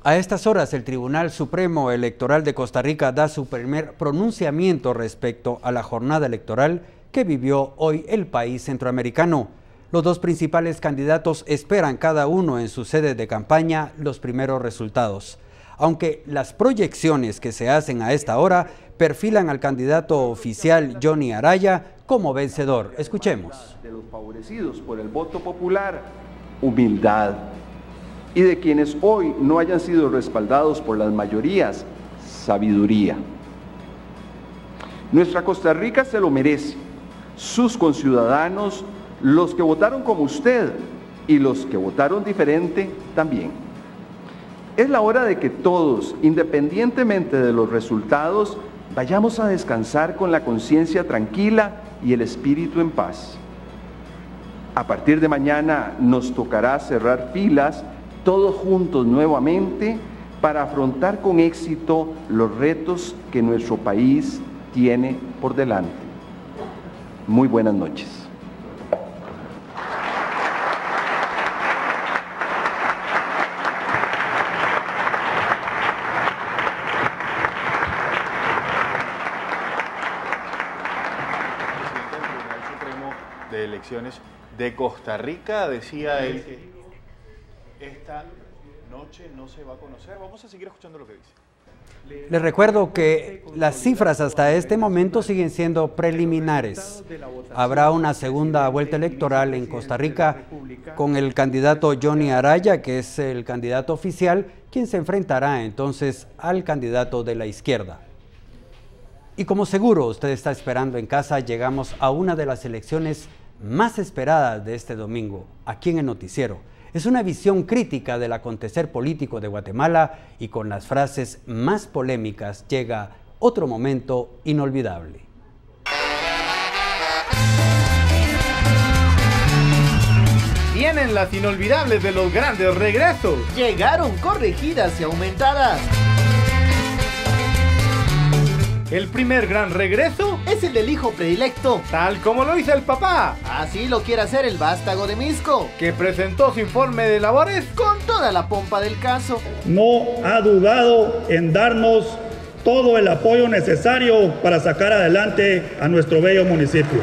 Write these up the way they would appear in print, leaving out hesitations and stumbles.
A estas horas, el Tribunal Supremo Electoral de Costa Rica da su primer pronunciamiento respecto a la jornada electoral que vivió hoy el país centroamericano. Los dos principales candidatos esperan cada uno en su sede de campaña los primeros resultados. Aunque las proyecciones que se hacen a esta hora perfilan al candidato oficial Johnny Araya como vencedor. Escuchemos. De los favorecidos por el voto popular, humildad. Y de quienes hoy no hayan sido respaldados por las mayorías, sabiduría. Nuestra Costa Rica se lo merece. Sus conciudadanos, los que votaron como usted y los que votaron diferente también. Es la hora de que todos, independientemente de los resultados, vayamos a descansar con la conciencia tranquila y el espíritu en paz. A partir de mañana nos tocará cerrar filas todos juntos nuevamente para afrontar con éxito los retos que nuestro país tiene por delante. Muy buenas noches. Presidente del Tribunal Supremo de Elecciones de Costa Rica, decía él que esta noche no se va a conocer. Vamos a seguir escuchando lo que dice. Les recuerdo que las cifras hasta este momento siguen siendo preliminares. Habrá una segunda vuelta electoral en Costa Rica con el candidato Johnny Araya, que es el candidato oficial, quien se enfrentará entonces al candidato de la izquierda. Y como seguro usted está esperando en casa, llegamos a una de las elecciones más esperadas de este domingo, aquí en el noticiero. Es una visión crítica del acontecer político de Guatemala y con las frases más polémicas llega otro momento inolvidable. Vienen las inolvidables de los grandes regresos. Llegaron corregidas y aumentadas. El primer gran regreso Es el del hijo predilecto. tal como lo hizo el papá, Así lo quiere hacer el vástago de Misco, que presentó su informe de labores. con toda la pompa del caso. No ha dudado en darnos todo el apoyo necesario para sacar adelante a nuestro bello municipio.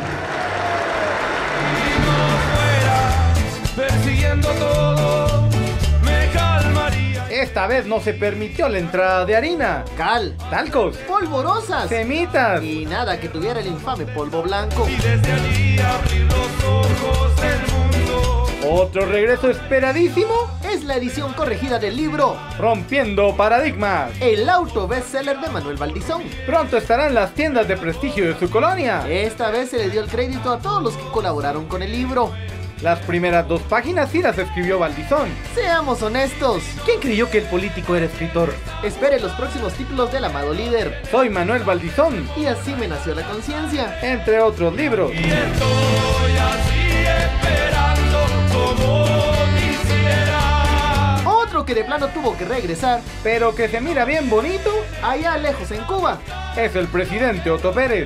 Esta vez no se permitió la entrada de harina, Cal, talcos, polvorosas semitas. y nada que tuviera el infame polvo blanco. Otro regreso esperadísimo, Es la edición corregida del libro Rompiendo Paradigmas. El auto bestseller de Manuel Valdizón. Pronto estará en las tiendas de prestigio de su colonia. Esta vez se le dio el crédito a todos los que colaboraron con el libro. Las primeras 2 páginas sí las escribió Valdizón. Seamos honestos. ¿Quién creyó que el político era escritor? Espere los próximos títulos del amado líder. Soy Manuel Valdizón, Y así me nació la conciencia. entre otros libros. Otro que de plano tuvo que regresar, Pero que se mira bien bonito, allá lejos en Cuba. es el presidente Otto Pérez.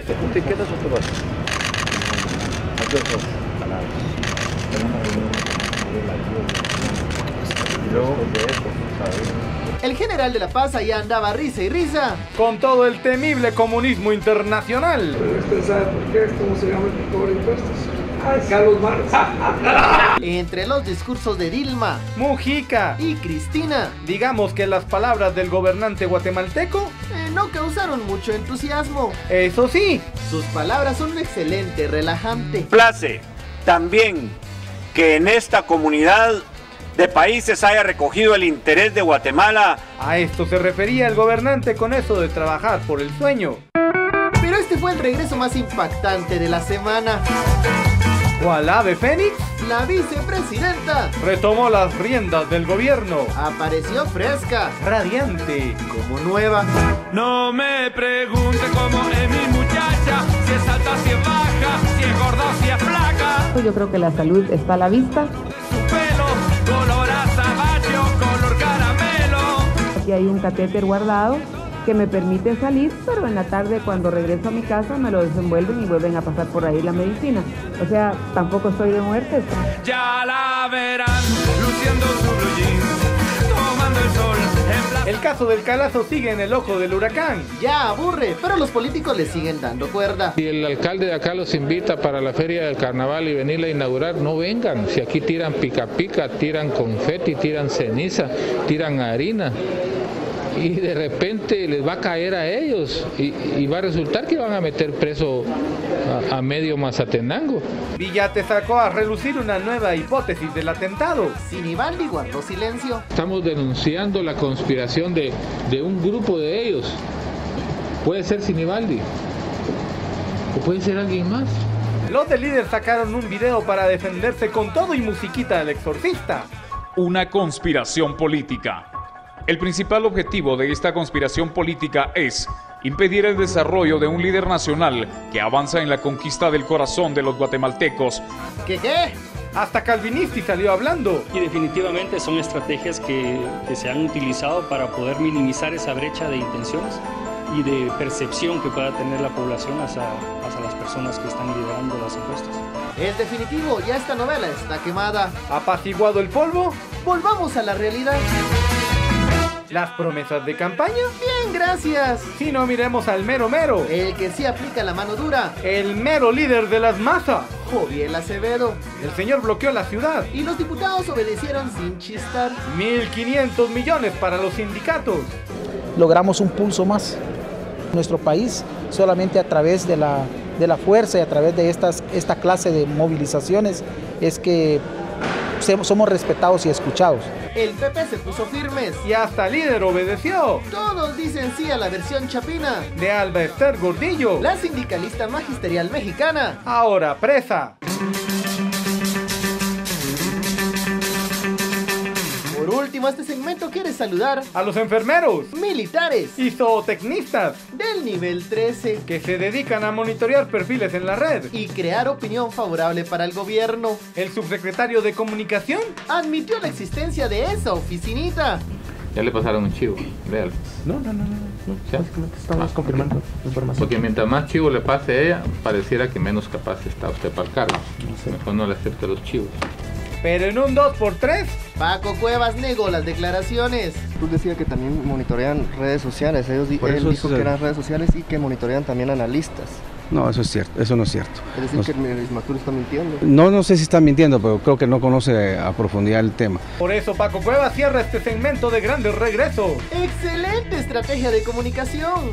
El general de la Paz allá andaba risa y risa. Con todo el temible comunismo internacional. ¿Usted sabe por qué? ¿Cómo se llama el que cobra impuestos? Carlos Marx. Entre los discursos de Dilma Mujica. y Cristina, Digamos que las palabras del gobernante guatemalteco, no causaron mucho entusiasmo. eso sí, Sus palabras son un excelente relajante. Place también que en esta comunidad de países haya recogido el interés de Guatemala. a esto se refería el gobernante con eso de trabajar por el sueño. Pero este fue el regreso más impactante de la semana. ¿Cuál ave fénix? La vicepresidenta Retomó las riendas del gobierno. apareció fresca, Radiante. como nueva. No me pregunte cómo es mi muchacha, si es alta, si es baja, si es gorda, si es flaca. Yo creo que la salud está a la vista. Su pelo, color azabache, color caramelo. Aquí hay un catéter guardado que me permite salir, pero en la tarde cuando regreso a mi casa me lo desenvuelven y vuelven a pasar por ahí la medicina. O sea, tampoco estoy de muerte. Ya la verán luciendo su blue jeans, tomando el sol en El caso del Calazo sigue en el ojo del huracán. Ya aburre, pero los políticos le siguen dando cuerda. Si el alcalde de acá los invita para la feria del carnaval y venirla a inaugurar, no vengan. Si aquí tiran pica pica, tiran confeti, tiran ceniza, tiran harina. Y de repente les va a caer a ellos y va a resultar que van a meter preso a medio Mazatenango. Villate sacó a relucir una nueva hipótesis del atentado. Sinibaldi guardó silencio. Estamos denunciando la conspiración de un grupo de ellos. Puede ser Sinibaldi o puede ser alguien más. Los del líder sacaron un video para defenderse con todo y musiquita del exorcista. Una conspiración política. El principal objetivo de esta conspiración política es impedir el desarrollo de un líder nacional que avanza en la conquista del corazón de los guatemaltecos. ¿Qué? Hasta Calvinisti salió hablando. Y definitivamente son estrategias que se han utilizado para poder minimizar esa brecha de intenciones y de percepción que pueda tener la población hacia las personas que están liderando las encuestas. Es definitivo, ya esta novela está quemada. ¿Apaciguado el polvo? Volvamos a la realidad. ¿Las promesas de campaña? Bien, gracias. Si no, miremos al mero mero. El que sí aplica la mano dura. El mero líder de las masas. Joviel Acevedo. El señor bloqueó la ciudad. Y los diputados obedecieron sin chistar. 1.500 millones para los sindicatos. Logramos un pulso más. Nuestro país, solamente a través de la fuerza y a través de esta clase de movilizaciones, es que somos respetados y escuchados. El PP se puso firmes. Y hasta el líder obedeció. Todos dicen sí a la versión chapina. De Alba Esther Gordillo, la sindicalista magisterial mexicana. Ahora presa. Por último, este segmento quiere saludar a los enfermeros, militares y zootecnistas del nivel 13 que se dedican a monitorear perfiles en la red y crear opinión favorable para el gobierno. El subsecretario de Comunicación admitió la existencia de esa oficinita. Ya le pasaron un chivo, véalo. No. Básicamente estamos confirmando información. Porque mientras más chivo le pase a ella, pareciera que menos capaz está usted para el cargo. Mejor no le acepte los chivos. Pero en un 2x3, Paco Cuevas negó las declaraciones. Tú decías que también monitorean redes sociales. Él dijo que eran redes sociales y que monitorean también analistas. No, eso es cierto, eso no es cierto. Es decir, que el Ismatur está mintiendo. No sé si está mintiendo, pero creo que no conoce a profundidad el tema. Por eso Paco Cuevas cierra este segmento de Grandes Regresos. ¡Excelente estrategia de comunicación!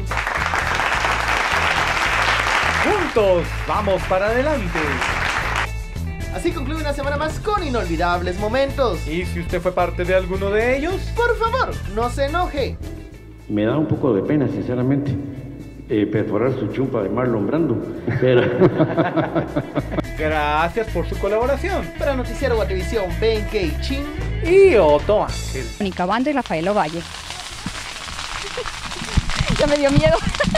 Juntos, vamos para adelante. Así concluye una semana más con inolvidables momentos. Y si usted fue parte de alguno de ellos, por favor, no se enoje. Me da un poco de pena, sinceramente, perforar su chumpa de Marlon Brando. Pero... Gracias por su colaboración. Para Noticiero Guatevisión, Ben K. Chin y Otto Ángel. Mónica Bando y Rafael Ovalle. Ya me dio miedo.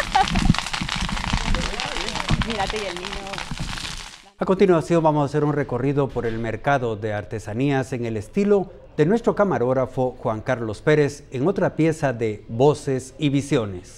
Mírate y el niño. A continuación vamos a hacer un recorrido por el mercado de artesanías en el estilo de nuestro camarógrafo Juan Carlos Pérez en otra pieza de Voces y Visiones.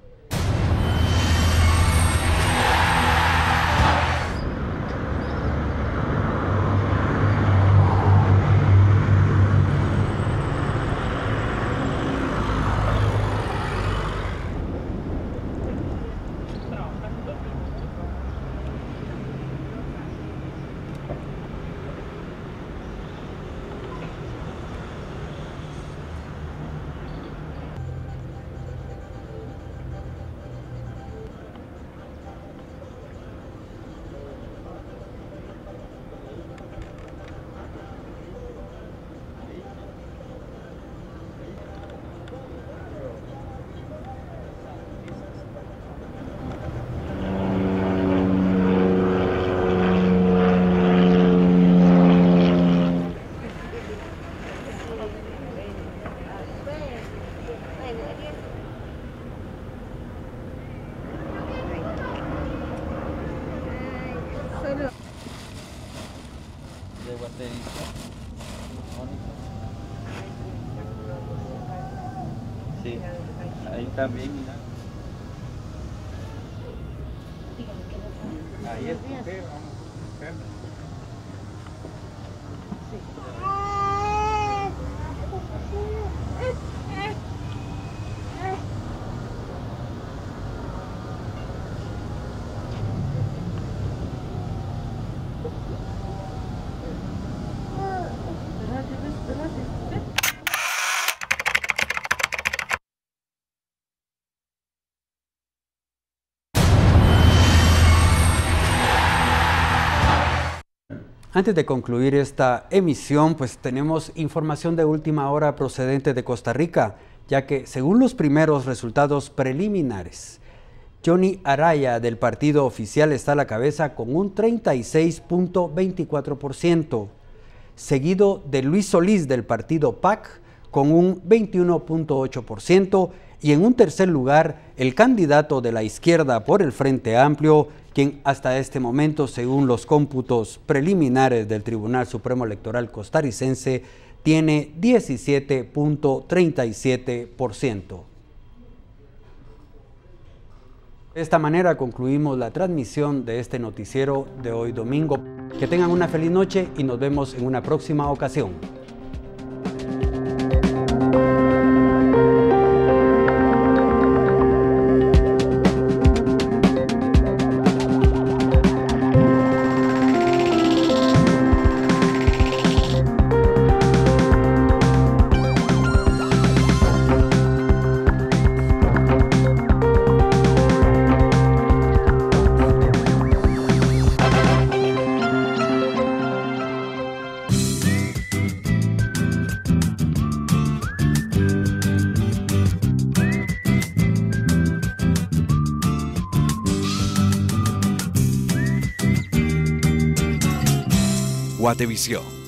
Sí, ahí también, mira. Ahí escoge, vamos a escoger. Antes de concluir esta emisión, pues tenemos información de última hora procedente de Costa Rica, ya que según los primeros resultados preliminares, Johnny Araya del partido oficial está a la cabeza con un 36.24%, seguido de Luis Solís del partido PAC con un 21.8%, y en un tercer lugar el candidato de la izquierda por el Frente Amplio, quien hasta este momento, según los cómputos preliminares del Tribunal Supremo Electoral costarricense, tiene 17.37%. De esta manera concluimos la transmisión de este noticiero de hoy domingo. Que tengan una feliz noche y nos vemos en una próxima ocasión. Guatevisión.